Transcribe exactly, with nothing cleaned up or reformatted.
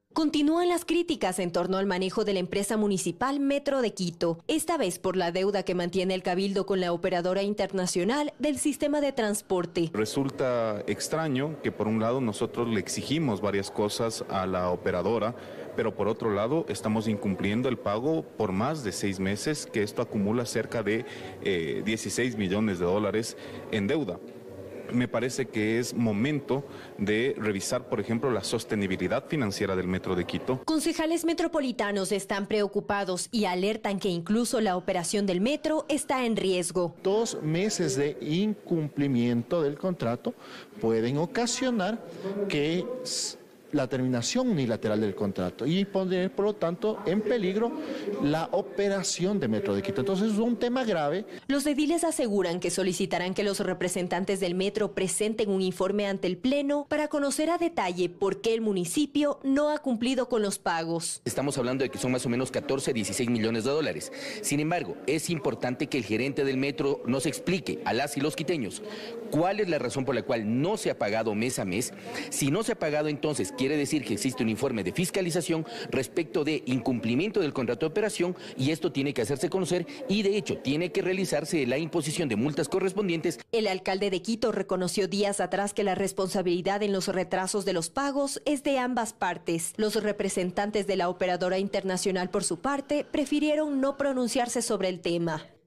Continúan las críticas en torno al manejo de la empresa municipal Metro de Quito, esta vez por la deuda que mantiene el Cabildo con la operadora internacional del sistema de transporte. Resulta extraño que por un lado nosotros le exigimos varias cosas a la operadora, pero por otro lado estamos incumpliendo el pago por más de seis meses, que esto acumula cerca de eh, dieciséis millones de dólares en deuda. Me parece que es momento de revisar, por ejemplo, la sostenibilidad financiera del Metro de Quito. Concejales metropolitanos están preocupados y alertan que incluso la operación del metro está en riesgo. Dos meses de incumplimiento del contrato pueden ocasionar que la terminación unilateral del contrato y poner, por lo tanto, en peligro la operación de Metro de Quito. Entonces es un tema grave. Los ediles aseguran que solicitarán que los representantes del metro presenten un informe ante el Pleno para conocer a detalle por qué el municipio no ha cumplido con los pagos. Estamos hablando de que son más o menos catorce, dieciséis millones de dólares. Sin embargo, es importante que el gerente del metro nos explique a las y los quiteños cuál es la razón por la cual no se ha pagado mes a mes. Si no se ha pagado, entonces quiere decir que existe un informe de fiscalización respecto de incumplimiento del contrato de operación y esto tiene que hacerse conocer y de hecho tiene que realizarse la imposición de multas correspondientes. El alcalde de Quito reconoció días atrás que la responsabilidad en los retrasos de los pagos es de ambas partes. Los representantes de la operadora internacional, por su parte, prefirieron no pronunciarse sobre el tema.